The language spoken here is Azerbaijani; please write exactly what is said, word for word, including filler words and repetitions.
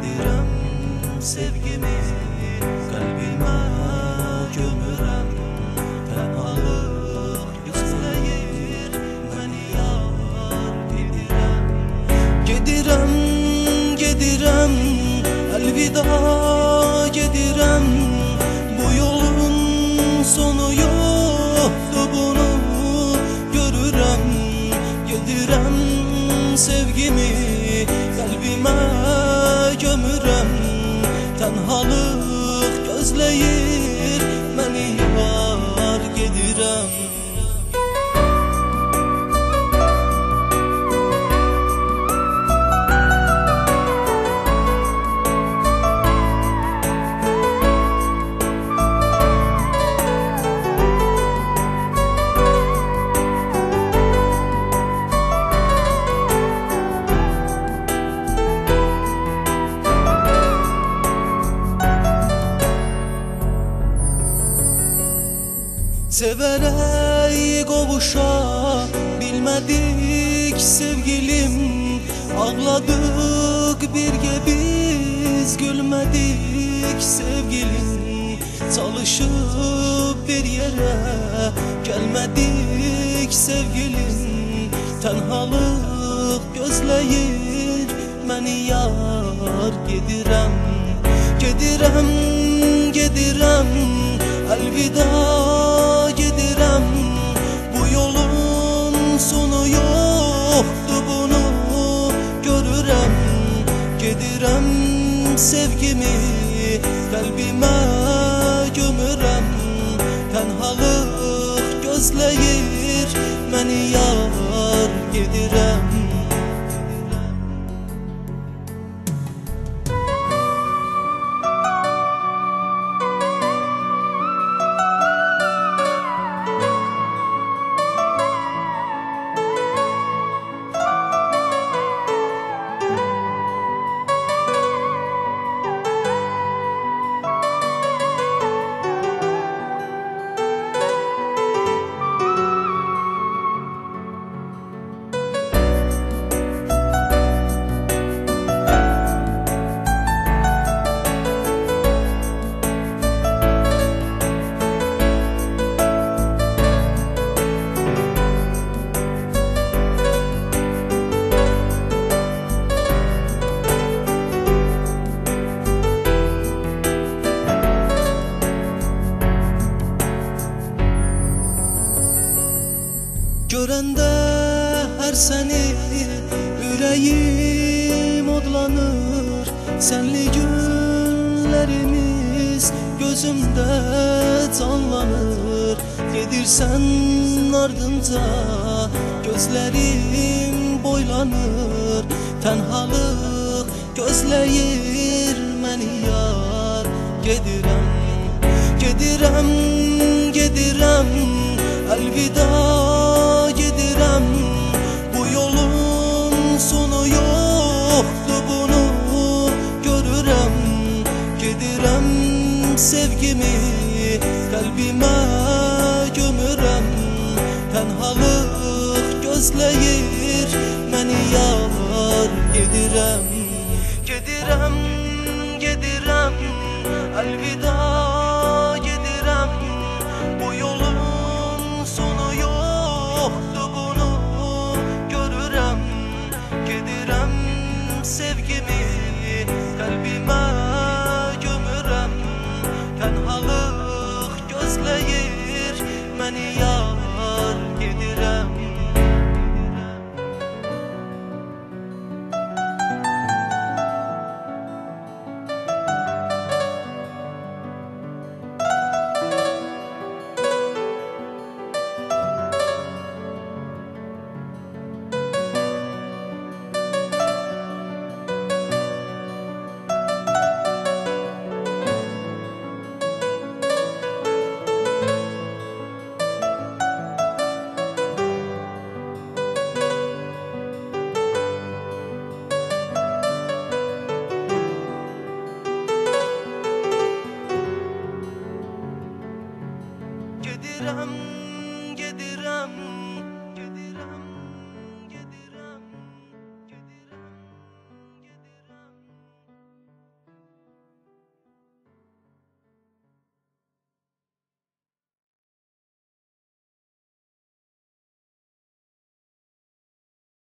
gedirəm sevgimi kalbime gömürəm. Tənhalıq gözləyir məni yar gedirəm. Gedirəm, gedirəm, əlvida gedirəm. Bu yolun sonu yoxdur, bunu görürəm. Gedirəm sevgimi kalbime gömürəm. Tənhalıq gözləyir məni yar gedirəm. Severek qovuşa bilmədik sevgilim. Ağladık birgə biz, gülmədik sevgilim. Çalışıb bir yerə gəlmədik sevgilim. Tənhalıq gözləyir məni yar gedirəm. Gedirəm, gedirəm, əlvida gedirəm. Bu yolun sonu yoxdur, bunu görürəm. Gedirəm sevgimi kalbime gömürəm. Tənhalıq gözləyir məni yar gedirəm. Görəndə hər səni ürəyim odlanır. Sənli günlərimiz gözümdə canlanır. Gedirsən ardınca gözlərim boylanır. Tənhalıq gözləyir məni yar gedirəm. Gedirəm, gedirəm, əlvida gedirəm. Bu yolun sonu yoxdur, bunu görürəm. Gedirəm sevgimi kalbime gömürəm. Tənhalıq gözləyir məni yar gedirəm. Gedirəm, gedirəm, əlvida